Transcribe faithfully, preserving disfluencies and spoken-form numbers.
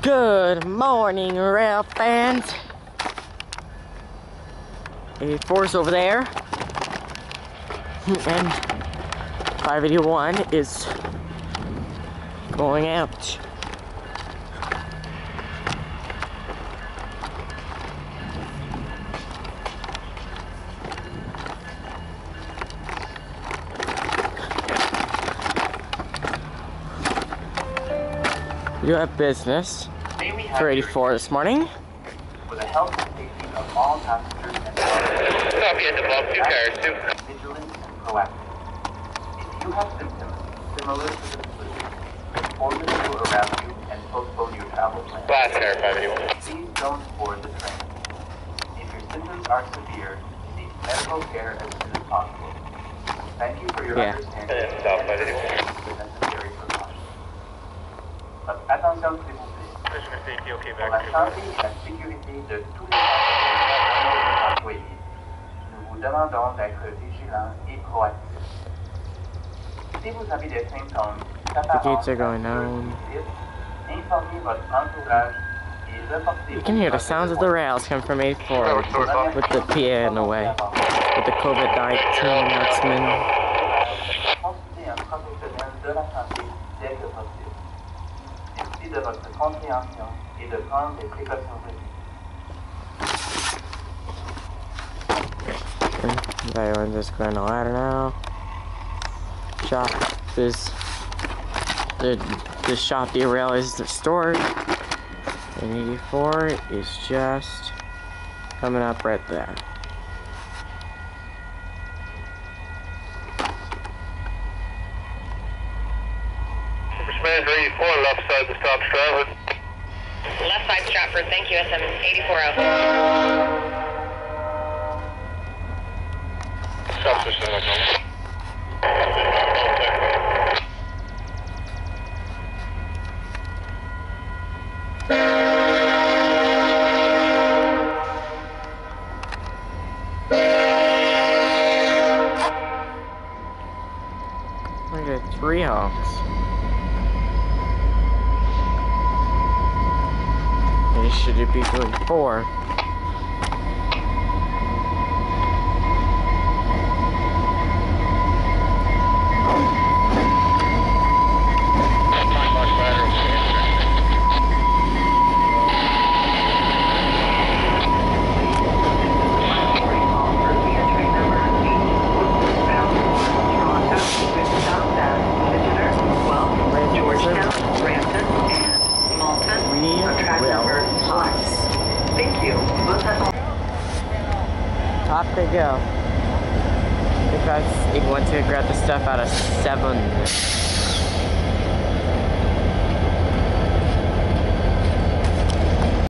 Good morning, rail fans. eighty-four's over there, and five eighty-one is going out. We do have business for eighty-four this morning. For the health and safety of all passengers and passengers. Copy at the box, two cars, two. Vigilant and proactive. If you have symptoms similar to the flu, inform the people around you and postpone your travel plans. Last car, five eighty-one. Please don't board the train. If your symptoms are severe, seek medical care as soon as possible. Thank you for your Yeah. understanding And stop, five eighty-one. the necessary precautions. Attention s'il vous plaît. Commissioner safety, okay, Pour la back to santé et la sécurité de tous les passagers et nos employés, nous vous demandons d'être vigilants et proactifs. Si vous avez des symptômes The gates are going down. informez votre entourage et reportez. You can hear the sounds of the rails come from eighty-four with the P A in the way, with the COVID nineteen announcement. Consultez un professionnel de la santé dès que possible. Merci de votre compréhension et de prendre des précautions requises. Everyone's just going on the ladder now. Shop is the the shop derail is restored, and eighty-four is just coming up right there. Commissioner eighty-four, left side the stop Stratford. Left side Stratford, thank you, S M eighty-four oh. Stop switching like normal. Look at three honks. They should be doing four. Top they go. Because he went to grab the stuff out of seven.